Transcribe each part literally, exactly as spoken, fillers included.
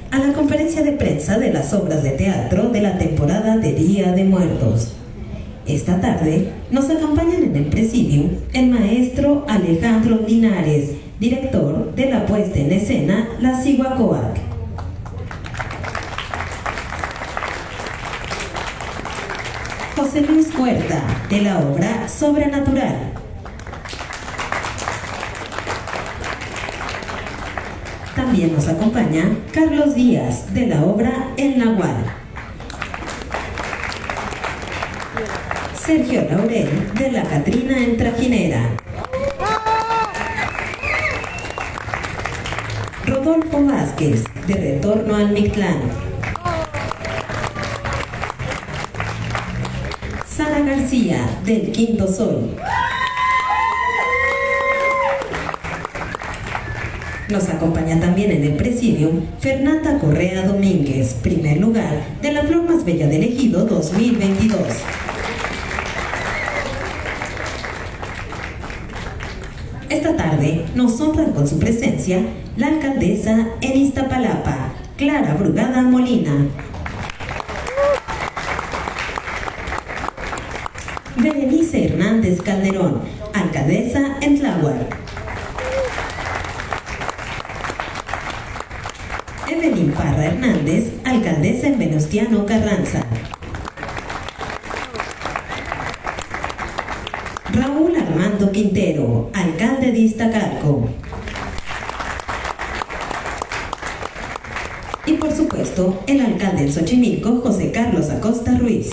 a la conferencia de prensa de las obras de teatro de la temporada de Día de Muertos. Esta tarde nos acompañan en el presidium el maestro Alejandro Linares, director de la puesta en escena La Cihuacóatl. José Luis Huerta, de la obra Sobrenatural. También nos acompaña Carlos Díaz, de la obra El Nahual. Sergio Laurel, de La Catrina en Trajinera. Rodolfo Vázquez, de Retorno al Mictlán. Sara García, del Quinto Sol. Nos acompaña también en el presidium Fernanda Correa Domínguez, primer lugar de la Flor Más Bella del Ejido dos mil veintidós. Esta tarde nos honran con su presencia la alcaldesa en Iztapalapa, Clara Brugada Molina. Berenice Hernández Calderón, alcaldesa en Tláhuac. Evelyn Parra Hernández, alcaldesa en Venustiano Carranza. Raúl Armando Quintero, alcalde de Iztacalco. Y por supuesto, el alcalde en Xochimilco, José Carlos Acosta Ruiz.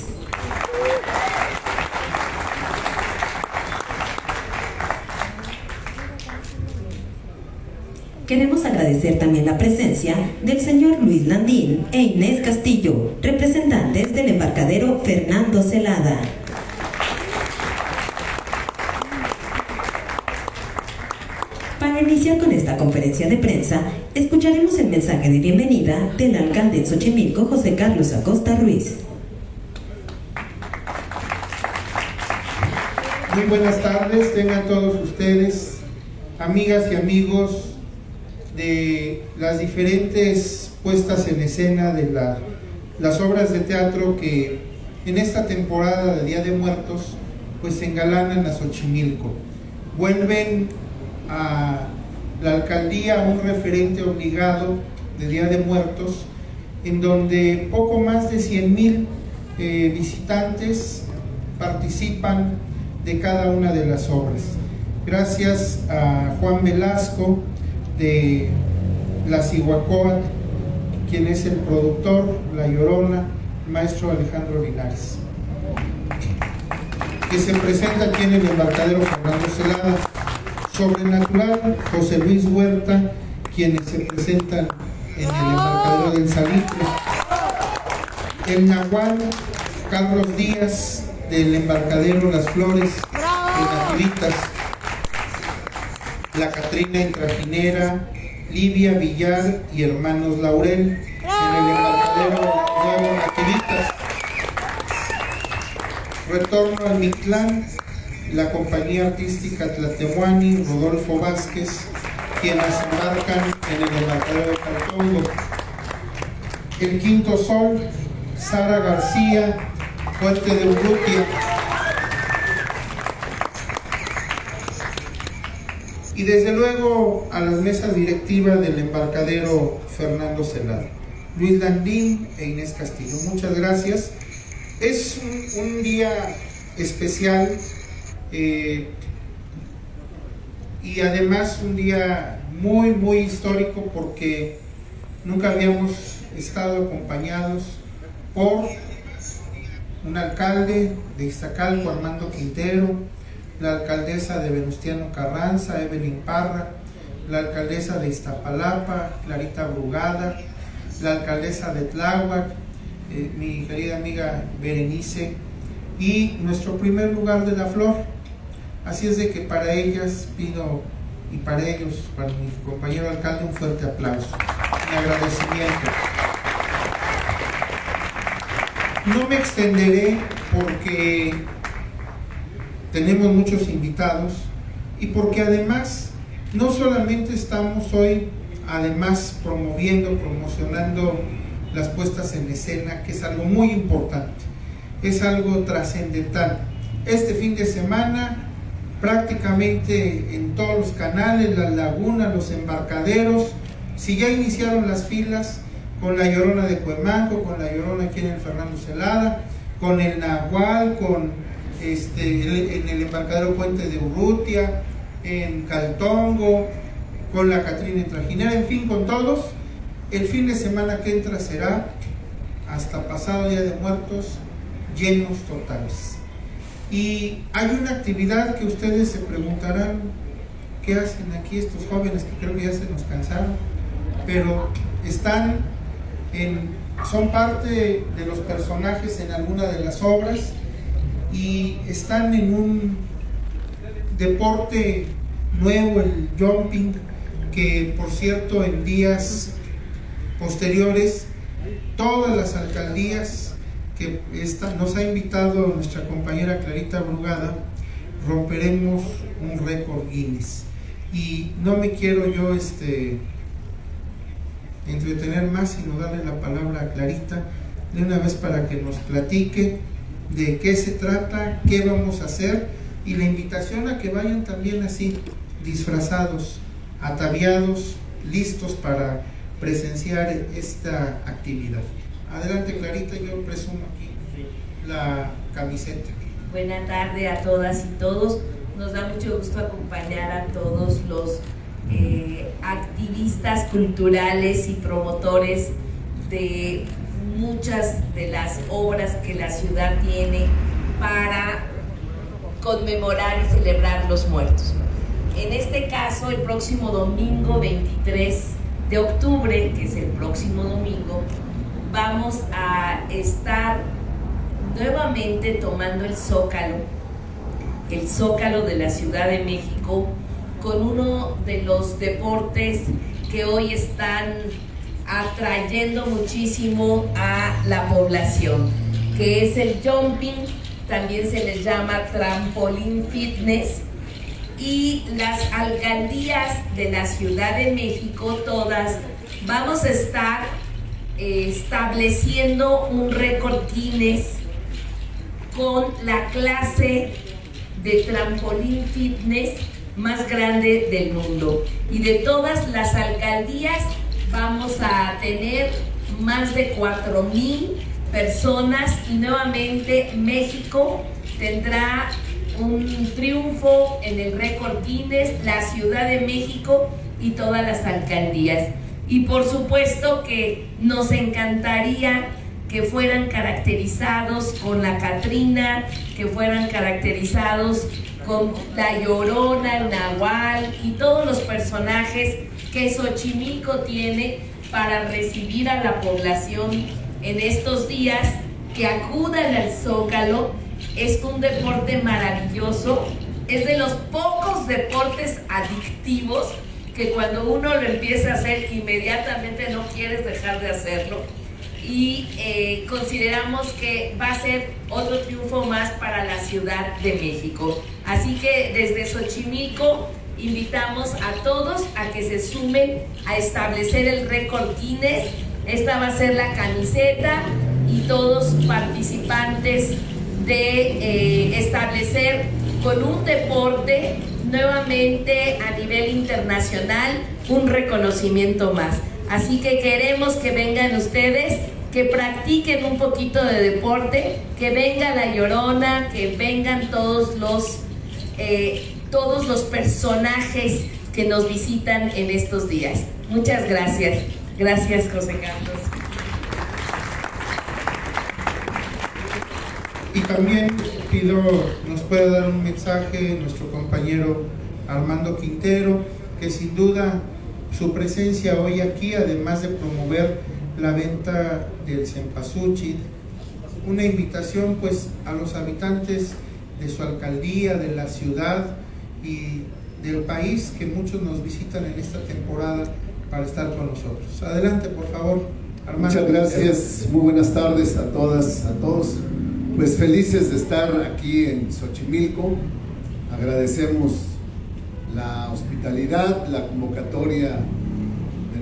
Queremos agradecer también la presencia del señor Luis Landín e Inés Castillo, representantes del embarcadero Fernando Celada. Para iniciar con esta conferencia de prensa, escucharemos el mensaje de bienvenida del alcalde de Xochimilco, José Carlos Acosta Ruiz. Muy buenas tardes, tengan todos ustedes, amigas y amigos de las diferentes puestas en escena de la, las obras de teatro que en esta temporada de Día de Muertos pues engalanan a Xochimilco. Vuelven a la alcaldía un referente obligado de Día de Muertos, en donde poco más de cien mil eh, visitantes participan de cada una de las obras. Gracias a Juan Velasco de La Cihuacóatl, quien es el productor, La Llorona, maestro Alejandro Linares, que se presenta aquí en el embarcadero Fernando Celada. Sobrenatural, José Luis Huerta, quienes se presentan en el embarcadero del Salitre. El Nahual, Carlos Díaz, del embarcadero Las Flores, de Nativitas. La Catrina en Trajinera, Livia Villar y hermanos Laurel, en el embarcadero Nuevo Nativitas. Retorno al Mictlán, la compañía artística Tlatehuani, Rodolfo Vázquez, quienes embarcan en el embarcadero de Cartongo. El Quinto Sol, Sara García, Fuerte de Urrutia. Y desde luego a las mesas directivas del embarcadero Fernando Celada, Luis Landín e Inés Castillo. Muchas gracias. Es un, un día especial eh, y además un día muy muy histórico, porque nunca habíamos estado acompañados por un alcalde de Iztacalco, Armando Quintero, la alcaldesa de Venustiano Carranza, Evelyn Parra, la alcaldesa de Iztapalapa, Clarita Brugada, la alcaldesa de Tláhuac, eh, mi querida amiga Berenice, y nuestro primer lugar de La Flor. Así es de que para ellas pido, y para ellos, para mi compañero alcalde, un fuerte aplauso, mi agradecimiento. No me extenderé porque tenemos muchos invitados y porque además no solamente estamos hoy además promoviendo, promocionando las puestas en escena, que es algo muy importante, es algo trascendental. Este fin de semana prácticamente en todos los canales, las lagunas, los embarcaderos, si ya iniciaron las filas con la Llorona de Cuemanco, con la Llorona aquí en el Fernando Celada, con el Nahual, con este, el, en el embarcadero Puente de Urrutia, en Caltongo, con la Catrina y Trajinera, en fin, con todos. El fin de semana que entra será, hasta pasado Día de Muertos, llenos totales. Y hay una actividad que ustedes se preguntarán, ¿qué hacen aquí estos jóvenes que creo que ya se nos cansaron? Pero están en, son parte de los personajes en alguna de las obras y están en un deporte nuevo, el jumping, que por cierto en días posteriores todas las alcaldías que esta, nos ha invitado nuestra compañera Clarita Brugada, romperemos un récord Guinness. Y no me quiero yo este, entretener más, sino darle la palabra a Clarita de una vez para que nos platique de qué se trata, qué vamos a hacer, y la invitación a que vayan también así, disfrazados, ataviados, listos para presenciar esta actividad. Adelante, Clarita, yo presumo aquí la camiseta. Buena tarde a todas y todos. Nos da mucho gusto acompañar a todos los eh, activistas culturales y promotores de muchas de las obras que la ciudad tiene para conmemorar y celebrar los muertos. En este caso, el próximo domingo veintitrés de octubre, que es el próximo domingo, vamos a estar nuevamente tomando el Zócalo, el Zócalo de la Ciudad de México, con uno de los deportes que hoy están atrayendo muchísimo a la población, que es el jumping, también se les llama trampolín fitness, y las alcaldías de la Ciudad de México, todas, vamos a estar eh, estableciendo un récord Guinness con la clase de trampolín fitness más grande del mundo. Y de todas las alcaldías vamos a tener más de cuatro mil personas, y nuevamente México tendrá un triunfo en el récord Guinness, la Ciudad de México y todas las alcaldías. Y por supuesto que nos encantaría que fueran caracterizados con la Catrina, que fueran caracterizados con la Llorona, el Nahual y todos los personajes que Xochimilco tiene para recibir a la población en estos días, que acudan al Zócalo. Es un deporte maravilloso, es de los pocos deportes adictivos que cuando uno lo empieza a hacer inmediatamente no quieres dejar de hacerlo, y eh, consideramos que va a ser otro triunfo más para la Ciudad de México. Así que desde Xochimilco invitamos a todos a que se sumen a establecer el récord Guinness. Esta va a ser la camiseta, y todos participantes de eh, establecer con un deporte nuevamente a nivel internacional un reconocimiento más. Así que queremos que vengan ustedes, que practiquen un poquito de deporte, que venga la Llorona, que vengan todos los eh, todos los personajes que nos visitan en estos días. Muchas gracias. Gracias, José Carlos. Y también pido, nos puede dar un mensaje nuestro compañero Armando Quintero, que sin duda su presencia hoy aquí, además de promover la venta del cempasúchil, una invitación pues a los habitantes de su alcaldía, de la ciudad y del país, que muchos nos visitan en esta temporada para estar con nosotros. Adelante, por favor, Armando. Muchas gracias, muy buenas tardes a todas, a todos. Pues felices de estar aquí en Xochimilco. Agradecemos la hospitalidad, la convocatoria de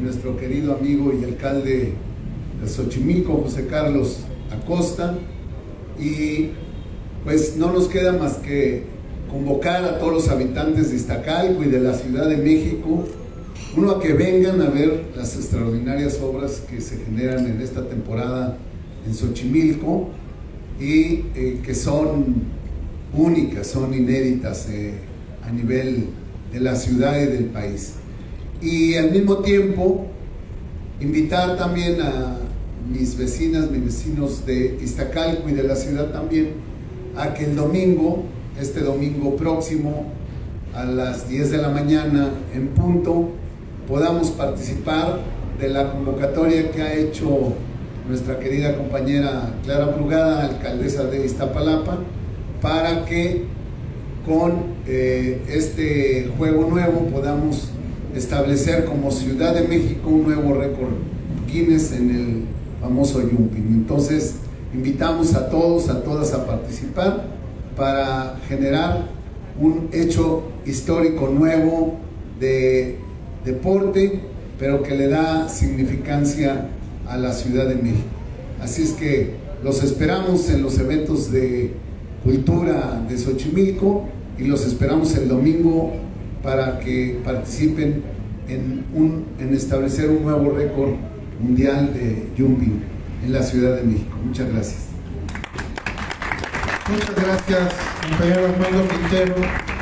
nuestro querido amigo y alcalde de Xochimilco, José Carlos Acosta, y pues no nos queda más que convocar a todos los habitantes de Iztacalco y de la Ciudad de México, uno, a que vengan a ver las extraordinarias obras que se generan en esta temporada en Xochimilco y eh, que son únicas, son inéditas eh, a nivel de la ciudad y del país. Y al mismo tiempo invitar también a mis vecinas, mis vecinos de Iztacalco y de la ciudad también, a que el domingo, este domingo próximo, a las diez de la mañana en punto, podamos participar de la convocatoria que ha hecho nuestra querida compañera Clara Brugada, alcaldesa de Iztapalapa, para que con eh, este juego nuevo podamos establecer como Ciudad de México un nuevo récord Guinness en el famoso jumping. Entonces invitamos a todos, a todas a participar para generar un hecho histórico nuevo de deporte, pero que le da significancia a la Ciudad de México. Así es que los esperamos en los eventos de cultura de Xochimilco y los esperamos el domingo para que participen en, un, en establecer un nuevo récord mundial de jumping en la Ciudad de México. Muchas gracias. Muchas gracias, compañero Armando Quintero,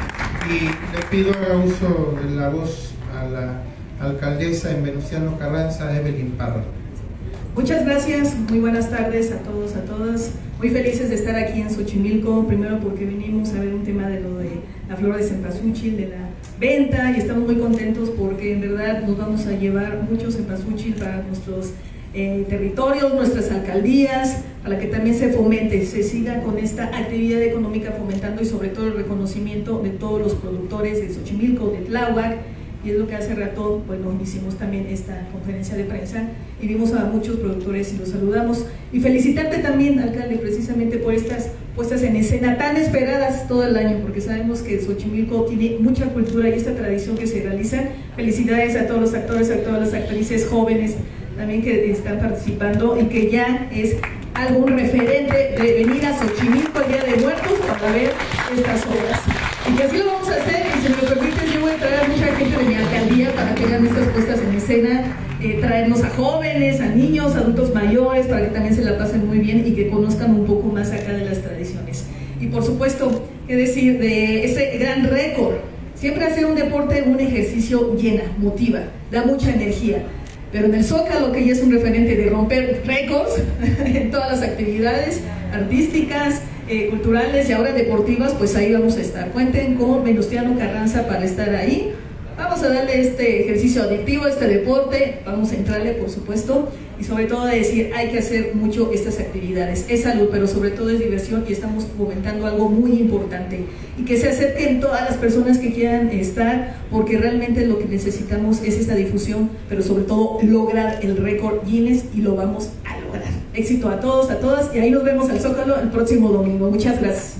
y le pido haga uso de la voz a la alcaldesa en Venustiano Carranza, Evelyn Parra. Muchas gracias, muy buenas tardes a todos, a todas. Muy felices de estar aquí en Xochimilco, primero porque vinimos a ver un tema de lo de la flor de cempasúchil, de la venta, y estamos muy contentos porque en verdad nos vamos a llevar mucho cempasúchil para nuestros eh, territorios, nuestras alcaldías, para que también se fomente, se siga con esta actividad económica fomentando y sobre todo el reconocimiento de todos los productores de Xochimilco, de Tláhuac. Y es lo que hace rato, bueno, hicimos también esta conferencia de prensa y vimos a muchos productores y los saludamos. Y felicitarte también, alcalde, precisamente por estas puestas en escena tan esperadas todo el año, porque sabemos que Xochimilco tiene mucha cultura y esta tradición que se realiza. Felicidades a todos los actores, a todas las actrices jóvenes también que están participando y que ya es algo un referente de venir a Xochimilco el Día de Muertos para ver estas obras. Y que así lo vamos a hacer, y si me lo permites, yo voy a traer a mucha gente de mi alcaldía para que vean estas puestas en escena, eh, traernos a jóvenes, a niños, adultos mayores, para que también se la pasen muy bien y que conozcan un poco más acá de las tradiciones. Y por supuesto, qué decir de ese gran récord. Siempre hacer un deporte, un ejercicio llena, motiva, da mucha energía. Pero en el Zócalo, que ya es un referente de romper récords en todas las actividades artísticas, eh, culturales y ahora deportivas, pues ahí vamos a estar. Cuenten con Venustiano Carranza para estar ahí. Vamos a darle este ejercicio adictivo, este deporte, vamos a entrarle, por supuesto, y sobre todo a decir, hay que hacer mucho estas actividades. Es salud, pero sobre todo es diversión, y estamos fomentando algo muy importante. Y que se acerquen todas las personas que quieran estar, porque realmente lo que necesitamos es esta difusión, pero sobre todo lograr el récord Guinness, y lo vamos a lograr. Éxito a todos, a todas, y ahí nos vemos al Zócalo el próximo domingo. Muchas gracias.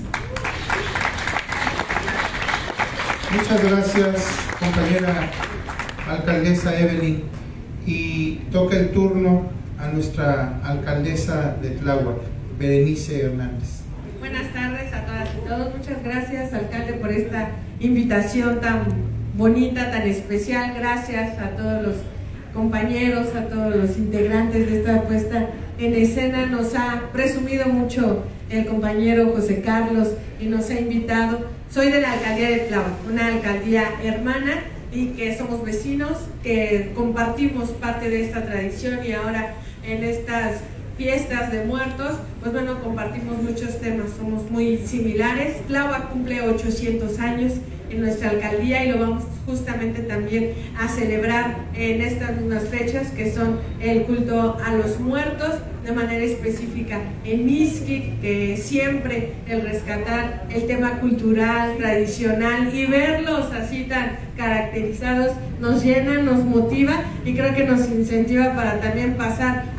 Muchas gracias, compañera alcaldesa Evelyn, y toca el turno a nuestra alcaldesa de Tláhuac, Berenice Hernández. Buenas tardes a todas y todos, muchas gracias, alcalde, por esta invitación tan bonita, tan especial. Gracias a todos los compañeros, a todos los integrantes de esta puesta en escena. Nos ha presumido mucho el compañero José Carlos y nos ha invitado. Soy de la alcaldía de Tláhuac, una alcaldía hermana, y que somos vecinos, que compartimos parte de esta tradición, y ahora en estas fiestas de muertos, pues bueno, compartimos muchos temas, somos muy similares. Tláhuac cumple ochocientos años en nuestra alcaldía y lo vamos justamente también a celebrar en estas mismas fechas, que son el culto a los muertos, de manera específica en Mixquic, que siempre el rescatar el tema cultural, tradicional, y verlos así tan caracterizados nos llena, nos motiva, y creo que nos incentiva para también pasar a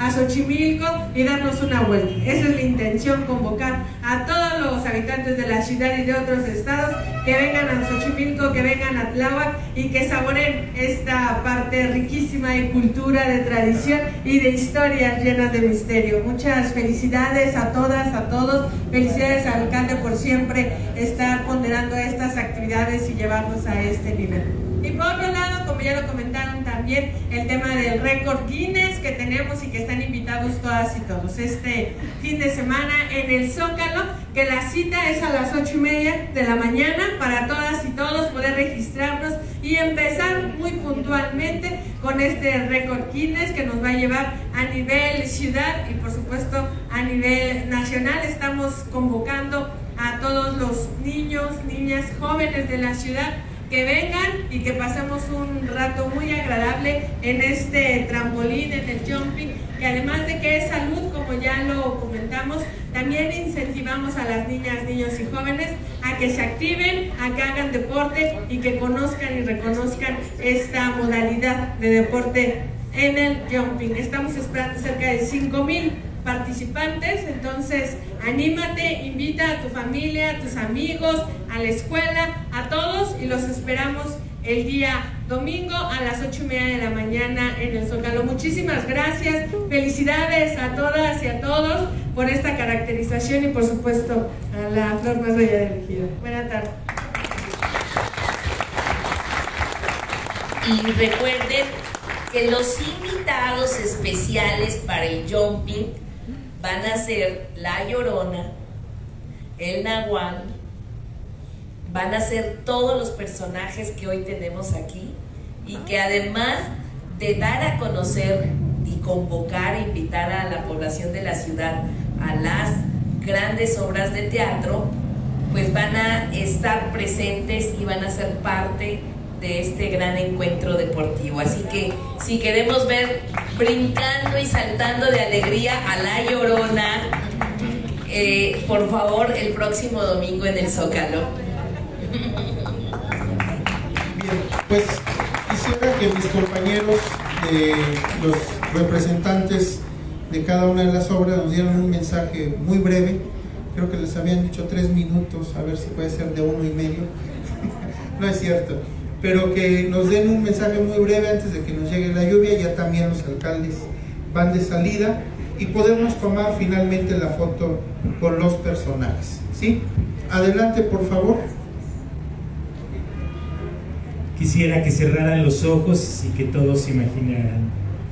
a Xochimilco y darnos una vuelta. Esa es la intención, convocar a todos los habitantes de la ciudad y de otros estados que vengan a Xochimilco, que vengan a Tláhuac y que saboren esta parte riquísima de cultura, de tradición y de historias llenas de misterio. Muchas felicidades a todas, a todos. Felicidades al alcalde por siempre estar ponderando estas actividades y llevarnos a este nivel. Y por otro lado, como ya lo comentaron también, el tema del récord Guinness que tenemos y que están invitados todas y todos este fin de semana en el Zócalo, que la cita es a las ocho y media de la mañana para todas y todos poder registrarnos y empezar muy puntualmente con este récord Guinness que nos va a llevar a nivel ciudad y por supuesto a nivel nacional. Estamos convocando a todos los niños, niñas, jóvenes de la ciudad que vengan y que pasemos un rato muy agradable en este trampolín, en el jumping, que además de que es salud, como ya lo comentamos, también incentivamos a las niñas, niños y jóvenes a que se activen, a que hagan deporte y que conozcan y reconozcan esta modalidad de deporte en el jumping. Estamos esperando cerca de cinco mil participantes, entonces anímate, invita a tu familia, a tus amigos, a la escuela, a todos y los esperamos el día domingo a las ocho y media de la mañana en el Zócalo. Muchísimas gracias, felicidades a todas y a todos por esta caracterización y por supuesto a la flor más bella del ejido. Buenas tardes. Y recuerden que los invitados especiales para el jumping van a ser La Llorona, el Nahual, van a ser todos los personajes que hoy tenemos aquí y que además de dar a conocer y convocar, invitar a la población de la ciudad a las grandes obras de teatro, pues van a estar presentes y van a ser parte de este gran encuentro deportivo. Así que si queremos ver brincando y saltando de alegría a La Llorona, eh, por favor, el próximo domingo en el Zócalo. Bien, pues quisiera que mis compañeros, eh, los representantes de cada una de las obras, nos dieran un mensaje muy breve. Creo que les habían dicho tres minutos, a ver si puede ser de uno y medio. No es cierto, pero que nos den un mensaje muy breve antes de que nos llegue la lluvia. Ya también los alcaldes van de salida y podemos tomar finalmente la foto con los personajes, ¿sí? Adelante, por favor. Quisiera que cerraran los ojos y que todos imaginaran.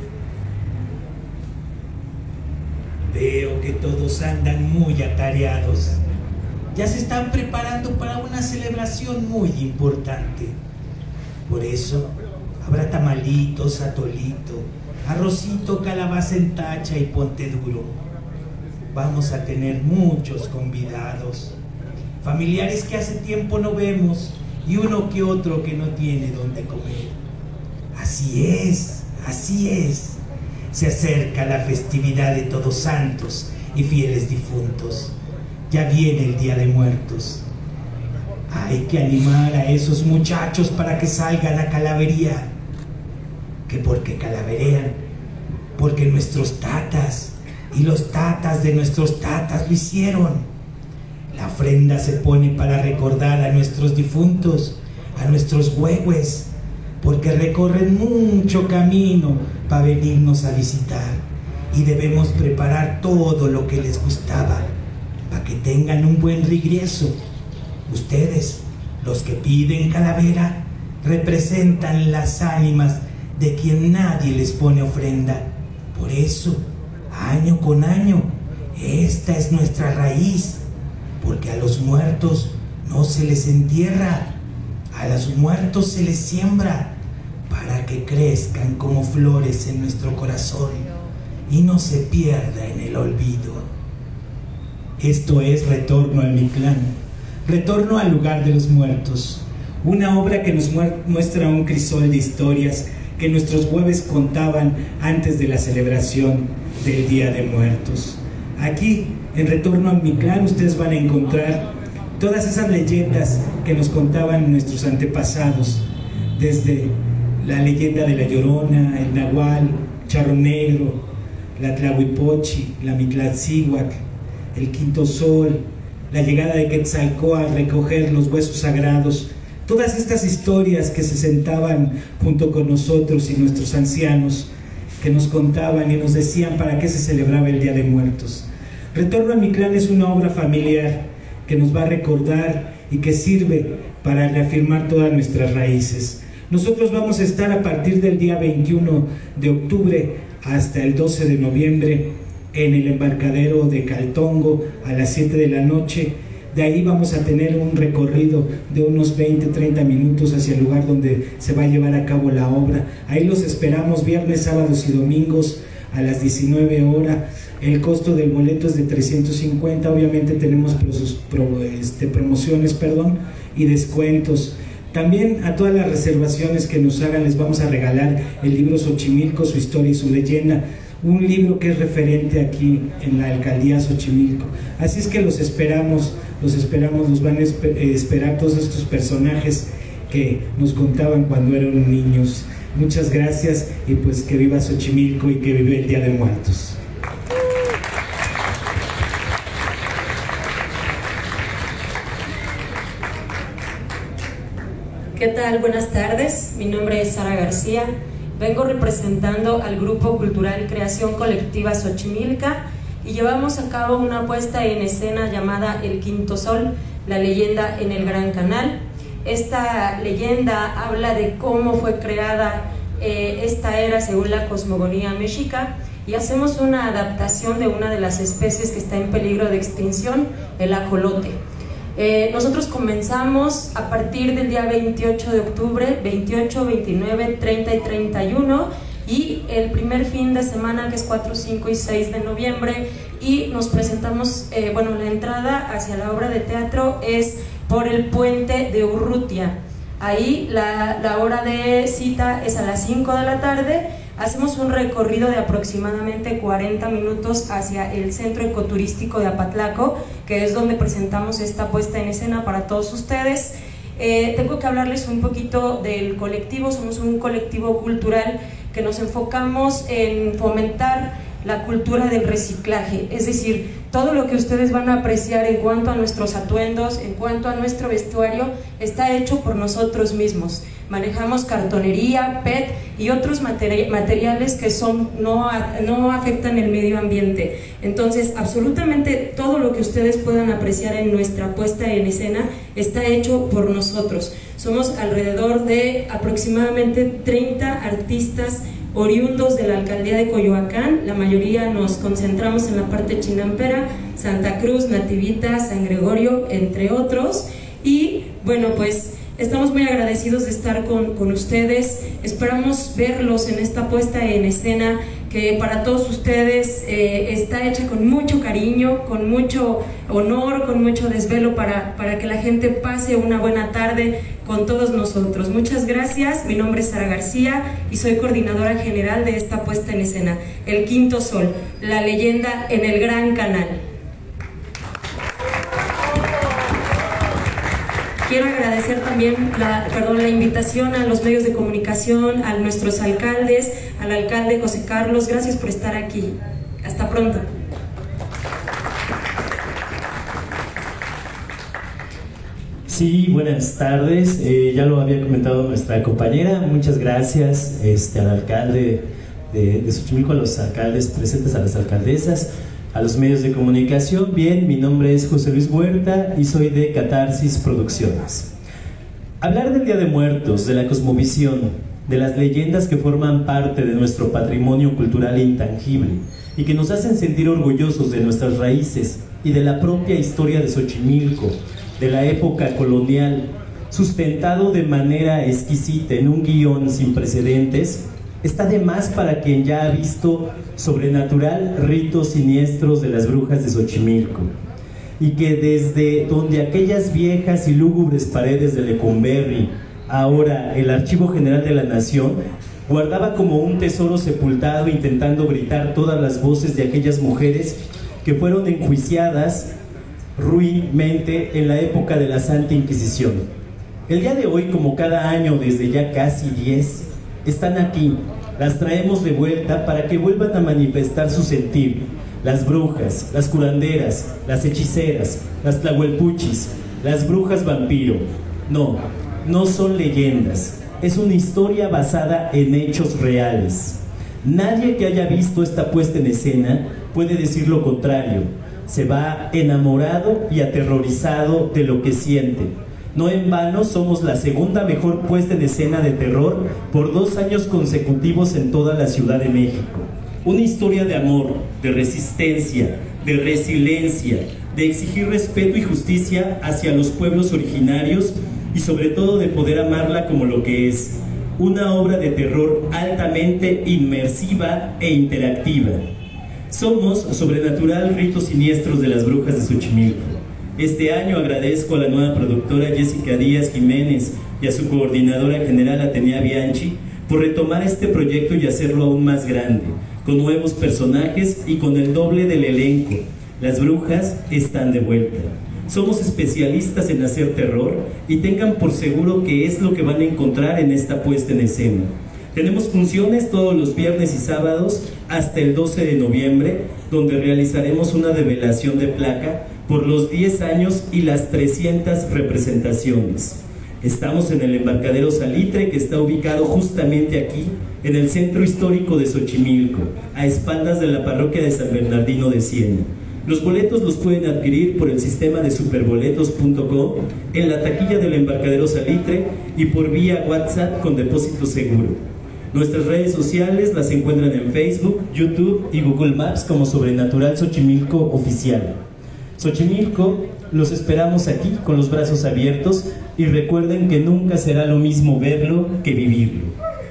Veo que todos andan muy atareados. Ya se están preparando para una celebración muy importante. Por eso habrá tamalitos, atolito, arrocito, calabaza en tacha y ponte duro. Vamos a tener muchos convidados, familiares que hace tiempo no vemos y uno que otro que no tiene dónde comer. Así es, así es. Se acerca la festividad de Todos Santos y fieles difuntos. Ya viene el Día de Muertos. Hay que animar a esos muchachos para que salgan a calavería. ¿Que por qué calaverean? Porque nuestros tatas y los tatas de nuestros tatas lo hicieron. La ofrenda se pone para recordar a nuestros difuntos, a nuestros huehues, porque recorren mucho camino para venirnos a visitar y debemos preparar todo lo que les gustaba para que tengan un buen regreso. Ustedes, los que piden calavera, representan las ánimas de quien nadie les pone ofrenda. Por eso, año con año, esta es nuestra raíz, porque a los muertos no se les entierra, a los muertos se les siembra, para que crezcan como flores en nuestro corazón y no se pierda en el olvido. Esto es Retorno al Mictlán, Retorno al lugar de los muertos, una obra que nos muestra un crisol de historias que nuestros jueves contaban antes de la celebración del Día de Muertos. Aquí, en Retorno al Mictlán, ustedes van a encontrar todas esas leyendas que nos contaban nuestros antepasados, desde la leyenda de la Llorona, el Nahual, Charro Negro, la Tlahuipochi, la Mitlatzíhuatl, el Quinto Sol, la llegada de Quetzalcóatl a recoger los huesos sagrados, todas estas historias que se sentaban junto con nosotros y nuestros ancianos, que nos contaban y nos decían para qué se celebraba el Día de Muertos. Retorno a Mictlán es una obra familiar que nos va a recordar y que sirve para reafirmar todas nuestras raíces. Nosotros vamos a estar a partir del día veintiuno de octubre hasta el doce de noviembre en el embarcadero de Caltongo a las siete de la noche. De ahí vamos a tener un recorrido de unos veinte a treinta minutos hacia el lugar donde se va a llevar a cabo la obra. Ahí los esperamos viernes, sábados y domingos a las diecinueve horas. El costo del boleto es de trescientos cincuenta. Obviamente tenemos pro, este, promociones perdón, y descuentos. También a todas las reservaciones que nos hagan les vamos a regalar el libro Xochimilco, su historia y su leyenda, un libro que es referente aquí en la alcaldía Xochimilco. Así es que los esperamos, los esperamos, nos van a esperar todos estos personajes que nos contaban cuando eran niños. Muchas gracias y pues que viva Xochimilco y que vive el Día de Muertos. ¿Qué tal? Buenas tardes, mi nombre es Sara García, vengo representando al Grupo Cultural Creación Colectiva Xochimilca y llevamos a cabo una puesta en escena llamada El Quinto Sol, la leyenda en el Gran Canal. Esta leyenda habla de cómo fue creada eh, esta era según la cosmogonía mexica y hacemos una adaptación de una de las especies que está en peligro de extinción, el ajolote. Eh, nosotros comenzamos a partir del día veintiocho de octubre, veintiocho, veintinueve, treinta y treinta y uno, y el primer fin de semana que es cuatro, cinco y seis de noviembre, y nos presentamos, eh, bueno, la entrada hacia la obra de teatro es por el puente de Urrutia. Ahí la, la hora de cita es a las cinco de la tarde. Hacemos un recorrido de aproximadamente cuarenta minutos hacia el centro ecoturístico de Apatlaco, que es donde presentamos esta puesta en escena para todos ustedes. Eh, tengo que hablarles un poquito del colectivo. Somos un colectivo cultural que nos enfocamos en fomentar la cultura del reciclaje, es decir, todo lo que ustedes van a apreciar en cuanto a nuestros atuendos, en cuanto a nuestro vestuario, está hecho por nosotros mismos. Manejamos cartonería, P E T y otros materi materiales que son, no, no afectan el medio ambiente. Entonces, absolutamente todo lo que ustedes puedan apreciar en nuestra puesta en escena está hecho por nosotros. Somos alrededor de aproximadamente treinta artistas oriundos de la alcaldía de Coyoacán. La mayoría nos concentramos en la parte chinampera, Santa Cruz, Nativita, San Gregorio, entre otros. Y bueno, pues estamos muy agradecidos de estar con, con ustedes. Esperamos verlos en esta puesta en escena que para todos ustedes eh, está hecha con mucho cariño, con mucho honor, con mucho desvelo para, para que la gente pase una buena tarde con todos nosotros. Muchas gracias. Mi nombre es Sara García y soy coordinadora general de esta puesta en escena, El Quinto Sol, la leyenda en el Gran Canal. Quiero agradecer también la, perdón, la invitación a los medios de comunicación, a nuestros alcaldes, al alcalde José Carlos. Gracias por estar aquí. Hasta pronto. Sí, buenas tardes. Eh, ya lo había comentado nuestra compañera. Muchas gracias este, al alcalde de, de Xochimilco, a los alcaldes presentes, a las alcaldesas, a los medios de comunicación. Bien, mi nombre es José Luis Huerta y soy de Catarsis Producciones. Hablar del Día de Muertos, de la cosmovisión, de las leyendas que forman parte de nuestro patrimonio cultural intangible y que nos hacen sentir orgullosos de nuestras raíces y de la propia historia de Xochimilco, de la época colonial, sustentado de manera exquisita en un guión sin precedentes, está de más para quien ya ha visto Sobrenatural, ritos siniestros de las brujas de Xochimilco, y que desde donde aquellas viejas y lúgubres paredes de Lecumberri, ahora el Archivo General de la Nación, guardaba como un tesoro sepultado intentando gritar todas las voces de aquellas mujeres que fueron enjuiciadas ruinmente en la época de la Santa Inquisición. El día de hoy, como cada año desde ya casi diez, están aquí Las traemos de vuelta para que vuelvan a manifestar su sentir. Las brujas, las curanderas, las hechiceras, las tlahuelpuchis, las brujas vampiro. No, no son leyendas. Es una historia basada en hechos reales. Nadie que haya visto esta puesta en escena puede decir lo contrario. Se va enamorado y aterrorizado de lo que siente. No en vano somos la segunda mejor puesta en escena de terror por dos años consecutivos en toda la Ciudad de México. Una historia de amor, de resistencia, de resiliencia, de exigir respeto y justicia hacia los pueblos originarios y sobre todo de poder amarla como lo que es, una obra de terror altamente inmersiva e interactiva. Somos Sobrenatural Ritos Siniestros de las Brujas de Xochimilco. Este año agradezco a la nueva productora Jessica Díaz Jiménez y a su coordinadora general Atenea Bianchi por retomar este proyecto y hacerlo aún más grande, con nuevos personajes y con el doble del elenco. Las brujas están de vuelta. Somos especialistas en hacer terror y tengan por seguro que es lo que van a encontrar en esta puesta en escena. Tenemos funciones todos los viernes y sábados hasta el doce de noviembre, donde realizaremos una develación de placa por los diez años y las trescientas representaciones. Estamos en el Embarcadero Salitre, que está ubicado justamente aquí, en el centro histórico de Xochimilco, a espaldas de la parroquia de San Bernardino de Siena. Los boletos los pueden adquirir por el sistema de superboletos punto com, en la taquilla del Embarcadero Salitre y por vía WhatsApp con depósito seguro. Nuestras redes sociales las encuentran en Facebook, YouTube y Google Maps como Sobrenatural Xochimilco Oficial. Xochimilco, los esperamos aquí con los brazos abiertos y recuerden que nunca será lo mismo verlo que vivirlo.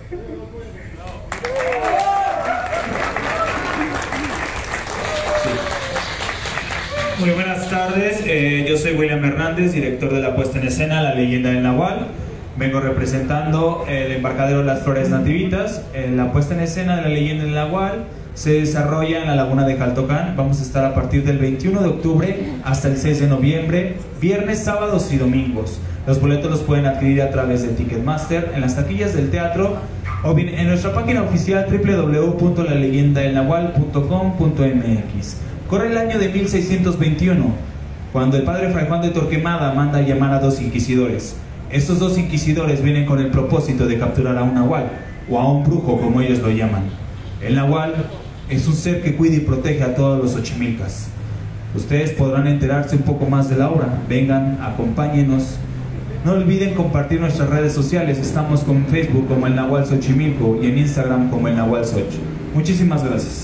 Muy buenas tardes, eh, yo soy William Hernández, director de la puesta en escena La Leyenda del Nahual. Vengo representando el Embarcadero Las Flores Nativitas. Eh, la puesta en escena de La Leyenda del Nahual se desarrolla en la laguna de Jaltocán. Vamos a estar a partir del veintiuno de octubre hasta el seis de noviembre, viernes, sábados y domingos. Los boletos los pueden adquirir a través de Ticketmaster, en las taquillas del teatro o bien en nuestra página oficial w w w punto la leyenda del nahual punto com punto m x. Corre el año de mil seiscientos veintiuno, cuando el padre Fray Juan de Torquemada manda a llamar a dos inquisidores. Estos dos inquisidores vienen con el propósito de capturar a un nahual, o a un brujo como ellos lo llaman. El nahual es un ser que cuida y protege a todos los xochimilcas. Ustedes podrán enterarse un poco más de la obra. Vengan, acompáñenos. No olviden compartir nuestras redes sociales. Estamos con Facebook como el Nahual Xochimilco y en Instagram como el Nahual Xoch. Muchísimas gracias.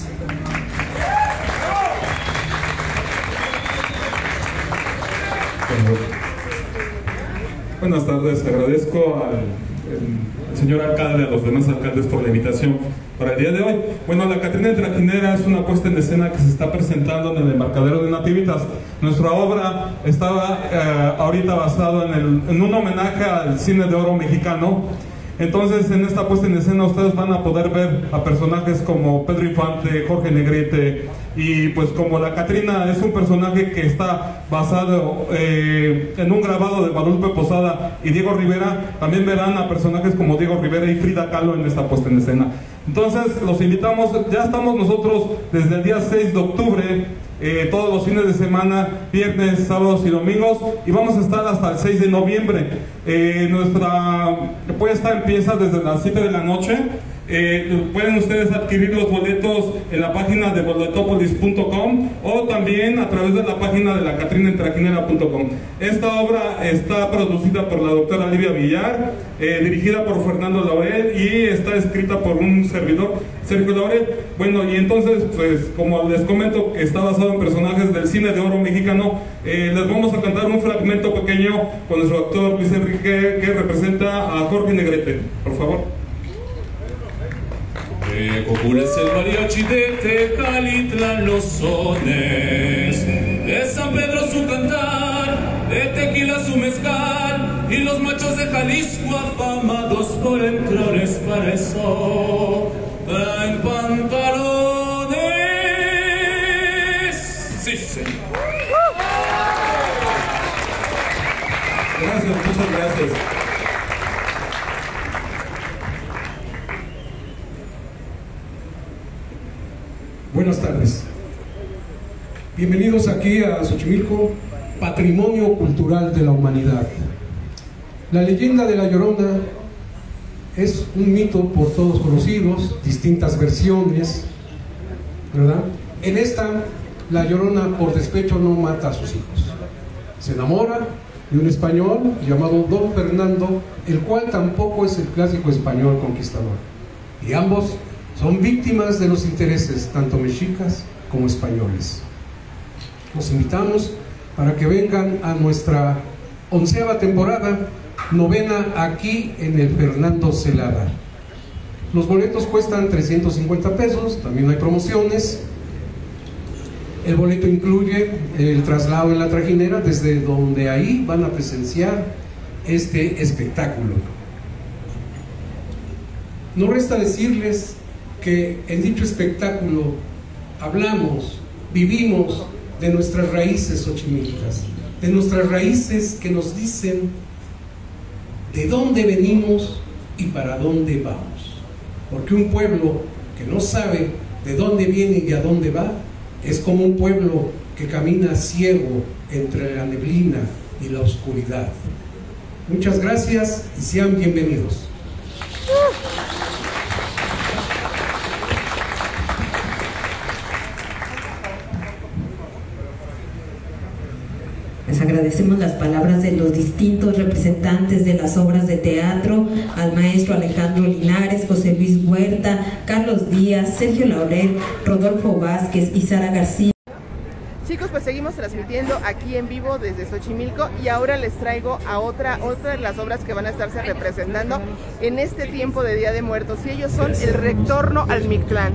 Buenas tardes, agradezco al el señor alcalde, a los demás alcaldes por la invitación para el día de hoy. Bueno, La Catrina Traquinera es una puesta en escena que se está presentando en el Embarcadero de Nativitas. Nuestra obra estaba eh, ahorita basada en, el, en un homenaje al cine de oro mexicano. Entonces, en esta puesta en escena ustedes van a poder ver a personajes como Pedro Infante, Jorge Negrete, y pues como la Catrina es un personaje que está basado eh, en un grabado de Guadalupe Posada y Diego Rivera, también verán a personajes como Diego Rivera y Frida Kahlo en esta puesta en escena. Entonces, los invitamos, ya estamos nosotros desde el día seis de octubre, Eh, todos los fines de semana, viernes, sábados y domingos, y vamos a estar hasta el seis de noviembre. Eh, nuestra puesta empieza desde las siete de la noche. Eh, pueden ustedes adquirir los boletos en la página de boletopolis punto com o también a través de la página de la catrina traquinera punto com. Esta obra está producida por la doctora Livia Villar, eh, dirigida por Fernando Laurel y está escrita por un servidor, Sergio Laurel. Bueno, y entonces, pues como les comento, está basado en personajes del cine de oro mexicano. Eh, les vamos a cantar un fragmento pequeño con nuestro actor Luis Enrique, que representa a Jorge Negrete. Por favor. Que popules el mariachi de Tecalitlán los sones, de San Pedro su cantar, de Tequila su mezcal, y los machos de Jalisco afamados por entrores para eso traen pantalones. Sí, señor. Gracias, muchas gracias. Bienvenidos aquí a Xochimilco, Patrimonio Cultural de la Humanidad. La leyenda de La Llorona es un mito por todos conocidos, distintas versiones, ¿verdad? En esta, La Llorona por despecho no mata a sus hijos. Se enamora de un español llamado Don Fernando, el cual tampoco es el clásico español conquistador. Y ambos son víctimas de los intereses tanto mexicas como españoles. Los invitamos para que vengan a nuestra onceava temporada, novena aquí en el Fernando Celada. Los boletos cuestan trescientos cincuenta pesos, también hay promociones. El boleto incluye el traslado en la trajinera, desde donde ahí van a presenciar este espectáculo. No resta decirles que en dicho espectáculo hablamos, vivimos de nuestras raíces xochimilcas, de nuestras raíces que nos dicen de dónde venimos y para dónde vamos. Porque un pueblo que no sabe de dónde viene y a dónde va, es como un pueblo que camina ciego entre la neblina y la oscuridad. Muchas gracias y sean bienvenidos. Les agradecemos las palabras de los distintos representantes de las obras de teatro, al maestro Alejandro Linares, José Luis Huerta, Carlos Díaz, Sergio Laurel, Rodolfo Vázquez y Sara García. Chicos, pues seguimos transmitiendo aquí en vivo desde Xochimilco y ahora les traigo a otra, otra de las obras que van a estarse representando en este tiempo de Día de Muertos, y ellos son El Retorno al Mictlán.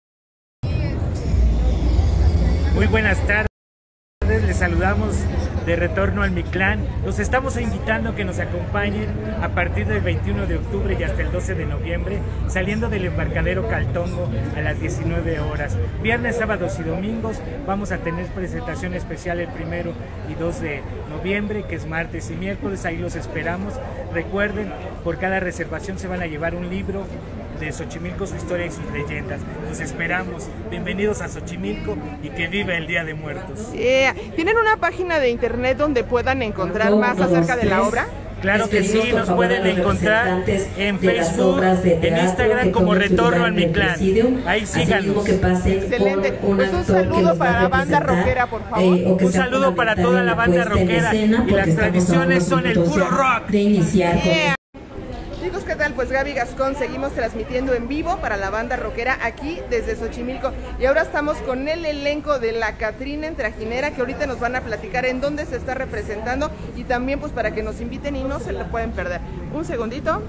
Muy buenas tardes, les saludamos de Retorno al Mictlán. Los estamos invitando a que nos acompañen a partir del veintiuno de octubre y hasta el doce de noviembre, saliendo del embarcadero Caltongo a las diecinueve horas. Viernes, sábados y domingos vamos a tener presentación especial el primero y dos de noviembre, que es martes y miércoles. Ahí los esperamos. Recuerden, por cada reservación se van a llevar un libro de Xochimilco, su historia y sus leyendas. Los esperamos. Bienvenidos a Xochimilco y que viva el Día de Muertos. Yeah. ¿Tienen una página de internet donde puedan encontrar más acerca de la obra? Claro que sí, nos pueden encontrar en Facebook, en Instagram como Retorno al Mictlán. Ahí síganos. Excelente. Pues un saludo para la banda rockera, por favor. Un saludo para toda la banda rockera. Y las tradiciones son el puro rock. De iniciar yeah. Chicos, ¿qué tal? Pues Gaby Gascón, seguimos transmitiendo en vivo para la banda rockera aquí desde Xochimilco. Y ahora estamos con el elenco de La Catrina en Trajinera, que ahorita nos van a platicar en dónde se está representando y también pues para que nos inviten y no se lo pueden perder. Un segundito.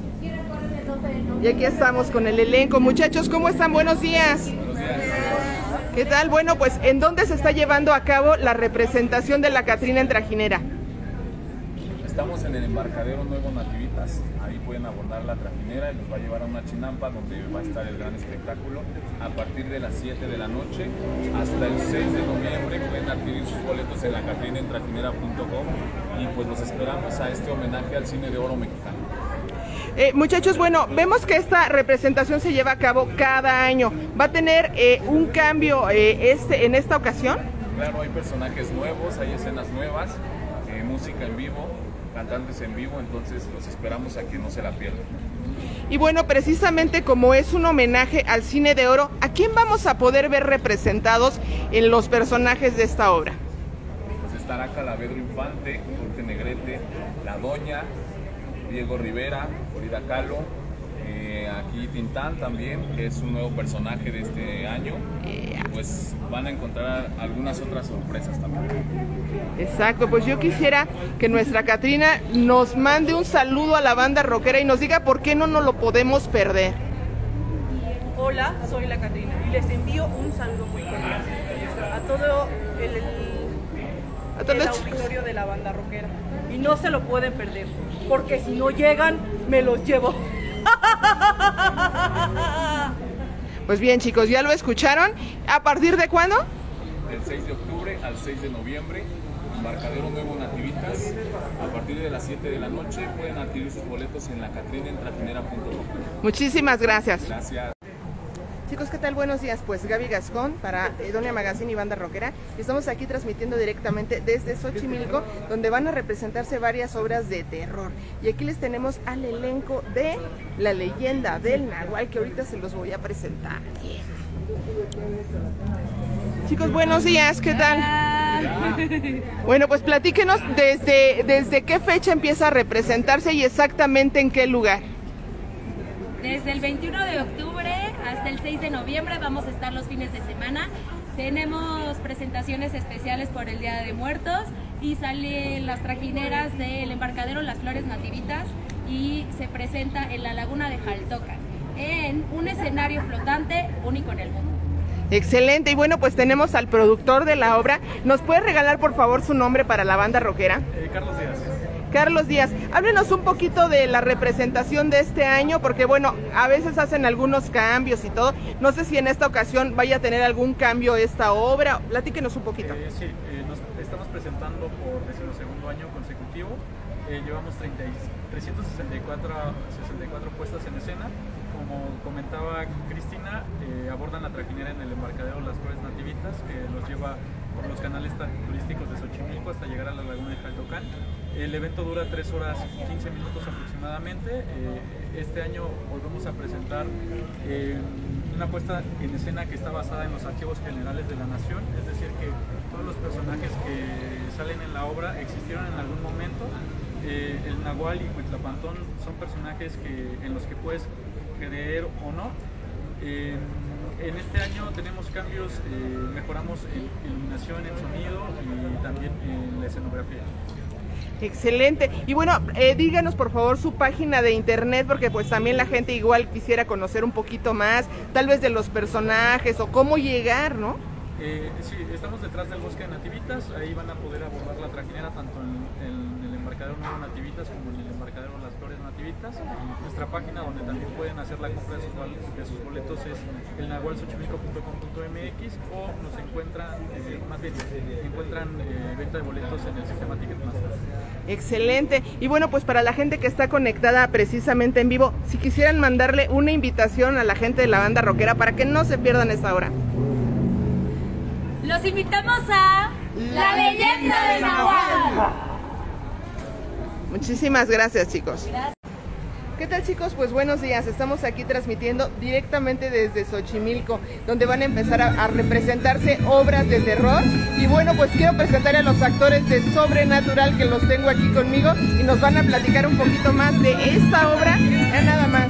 Y aquí estamos con el elenco. Muchachos, ¿cómo están? Buenos días. Buenos días. ¿Qué tal? Bueno, pues ¿en dónde se está llevando a cabo la representación de La Catrina en Trajinera? Estamos en el embarcadero Nuevo Nativitas, ahí pueden abordar la trajinera y los va a llevar a una chinampa donde va a estar el gran espectáculo a partir de las siete de la noche hasta el seis de noviembre. Pueden adquirir sus boletos en la catrina en trajinera punto com y pues los esperamos a este homenaje al cine de oro mexicano. Eh, muchachos, bueno, vemos que esta representación se lleva a cabo cada año. ¿Va a tener eh, un cambio eh, este, en esta ocasión? Claro, hay personajes nuevos, hay escenas nuevas, eh, música en vivo, cantantes en vivo, entonces los esperamos a que no se la pierdan. Y bueno, precisamente como es un homenaje al cine de oro, ¿a quién vamos a poder ver representados en los personajes de esta obra? Pues estará Calavedro Infante, Jorge Negrete, La Doña, Diego Rivera, Frida Kahlo, eh, aquí Tintán también, que es un nuevo personaje de este año. Pues van a encontrar algunas otras sorpresas también. Exacto, pues yo quisiera que nuestra Catrina nos mande un saludo a la banda rockera y nos diga por qué no nos lo podemos perder. Hola, soy la Catrina y les envío un saludo muy cordial a todo el, el, a todo el auditorio de la banda rockera. Y no se lo pueden perder, porque si no llegan, me los llevo. Pues bien, chicos, ya lo escucharon. ¿A partir de cuándo? Del seis de octubre al seis de noviembre, embarcadero Nuevo Nativitas. A partir de las siete de la noche pueden adquirir sus boletos en la catrina en trajinera punto com. Muchísimas gracias. Gracias. Chicos, ¿qué tal? Buenos días, pues Gaby Gascón para Edonia Magazine y Banda Rockera. Estamos aquí transmitiendo directamente desde Xochimilco, donde van a representarse varias obras de terror. Y aquí les tenemos al elenco de La Leyenda del Nahual, que ahorita se los voy a presentar. Chicos, buenos días, ¿qué tal? Bueno, pues platíquenos desde, desde qué fecha empieza a representarse y exactamente en qué lugar. Desde el veintiuno de octubre hasta el seis de noviembre vamos a estar los fines de semana. Tenemos presentaciones especiales por el Día de Muertos y salen las trajineras del embarcadero Las Flores Nativitas y se presenta en la Laguna de Jaltocan, en un escenario flotante único en el mundo. Excelente, y bueno, pues tenemos al productor de la obra. ¿Nos puede regalar por favor su nombre para la banda rockera? Eh, Carlos Díaz. Carlos Díaz, háblenos un poquito de la representación de este año, porque bueno, a veces hacen algunos cambios y todo. No sé si en esta ocasión vaya a tener algún cambio esta obra. Platíquenos un poquito. Eh, sí, eh, nos estamos presentando por decimosegundo año consecutivo. Eh, llevamos trescientas sesenta y cuatro puestas en escena. Como comentaba Cristina, eh, abordan la trajinera en el embarcadero Las Flores Nativitas, que los lleva por los canales turísticos de Xochimilco hasta llegar a la Laguna de Jaltocan. El evento dura tres horas quince minutos aproximadamente. Eh, este año volvemos a presentar eh, una puesta en escena que está basada en los archivos generales de la nación, es decir, que todos los personajes que salen en la obra existieron en algún momento. Eh, el Nahual y Huitlapantón son personajes que, en los que puedes creer o no. Eh, en este año tenemos cambios, eh, mejoramos en iluminación, en sonido y también en la escenografía. Excelente. Y bueno, eh, díganos por favor su página de internet, porque pues también la gente igual quisiera conocer un poquito más, tal vez de los personajes o cómo llegar, ¿no? Eh, sí, estamos detrás del Bosque de Nativitas, ahí van a poder abordar la trajinera tanto en, en el embarcadero Nuevo Nativitas como en el embarcadero Las Flores Nativitas. Nuestra página donde también pueden hacer la compra de sus, de sus boletos es el nahual xochimilco punto com punto m x o nos encuentran, eh, más bien, encuentran eh, venta de boletos en el sistema Ticketmaster. Excelente. Y bueno, pues para la gente que está conectada precisamente en vivo, si quisieran mandarle una invitación a la gente de la banda rockera para que no se pierdan esta hora. Los invitamos a La Leyenda del Nahual. Muchísimas gracias, chicos. Gracias. ¿Qué tal, chicos? Pues buenos días. Estamos aquí transmitiendo directamente desde Xochimilco, donde van a empezar a, a representarse obras de terror. Y bueno, pues quiero presentar a los actores de Sobrenatural, que los tengo aquí conmigo y nos van a platicar un poquito más de esta obra. Ya nada más.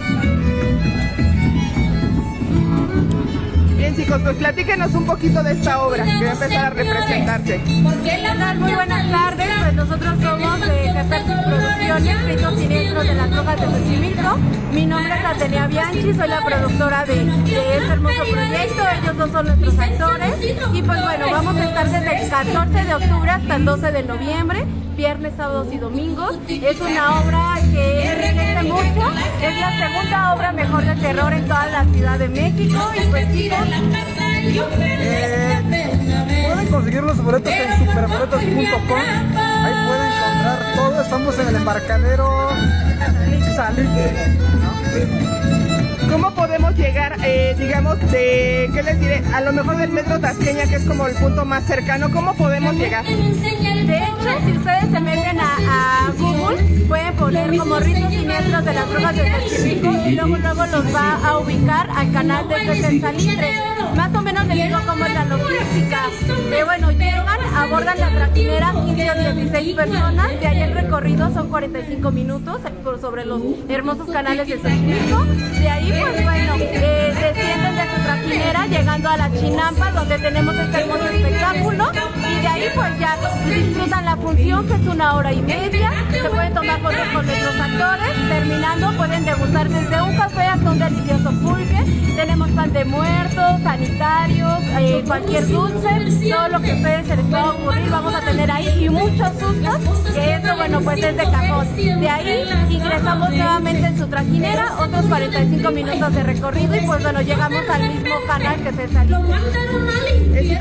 Bien, chicos, pues platíquenos un poquito de esta obra que va a empezar a representarse. ¿Qué tal? Muy buenas tardes, pues nosotros somos de Catarsis Producciones, Ritos Siniestros de las Drogas de Xochimilco. Mi nombre es Atenea Bianchi, soy la productora de, de este hermoso proyecto, ellos dos son nuestros actores. Y pues bueno, vamos a estar desde el catorce de octubre hasta el doce de noviembre. Viernes, sábados y domingos. Es una obra que enriquece mucho. Es la segunda obra mejor de terror en toda la Ciudad de México. Y pues chicos, eh, pueden conseguir los boletos en superboletos punto com. Ahí pueden encontrar todo. Estamos en el embarcadero Salitre, ¿no? ¿Cómo podemos llegar, eh, digamos, de, qué les diré, a lo mejor del Metro Tasqueña, que es como el punto más cercano? ¿Cómo podemos llegar? De hecho, si ustedes se meten a, a Google, pueden poner como Ritos Siniestros de las Drogas de Xochimilco y luego luego los va a ubicar al canal de César Salitre. Más o menos les digo cómo es la logística. Eh, bueno, llegan, abordan la trajinera quince o dieciséis personas, de ahí el recorrido son cuarenta y cinco minutos por sobre los hermosos canales de Xochimilco. De ahí pues bueno, eh, descienden de su trajinera llegando a la Chinampa, donde tenemos este hermoso espectáculo, y de ahí pues ya disfrutan la función, que es una hora y media. Se pueden tomar fotos con nuestros actores. Terminando pueden degustar desde un café hasta un delicioso pulque. Tenemos pan de muertos, sanitarios, eh, cualquier dulce, todo lo que a ustedes se les pueda ocurrir vamos a tener ahí, y muchos sustos, que eso bueno pues es de cajón. De ahí ingresamos nuevamente en su trajinera, otros cuarenta y cinco minutos de recorrido, y pues bueno, llegamos al mismo canal que se salió. Eh, chicos, una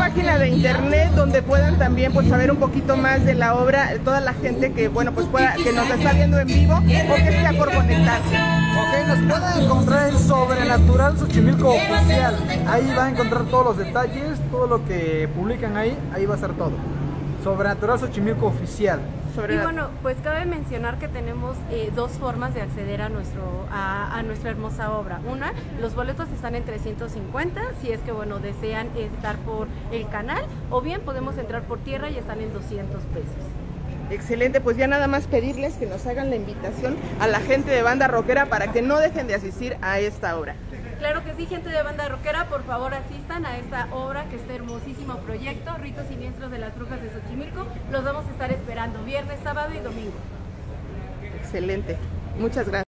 página de internet donde puedan también pues saber un poquito más de la obra, toda la gente que bueno pues pueda, que nos está viendo en vivo o que sea por conectarse. Ok, nos pueden encontrar en Sobrenatural Xochimilco Oficial. Ahí van a encontrar todos los detalles, todo lo que publican ahí, ahí va a estar todo. Sobrenatural Xochimilco Oficial. Y bueno, pues cabe mencionar que tenemos eh, dos formas de acceder a, nuestro, a, a nuestra hermosa obra. Una, los boletos están en trescientos cincuenta, si es que bueno desean estar por el canal, o bien podemos entrar por tierra y están en doscientos pesos. Excelente, pues ya nada más pedirles que nos hagan la invitación a la gente de Banda Rockera para que no dejen de asistir a esta obra. Claro que sí, gente de Banda Rockera, por favor asistan a esta obra, que este hermosísimo proyecto, Ritos Siniestros de las Brujas de Xochimilco. Los vamos a estar esperando viernes, sábado y domingo. Excelente, muchas gracias.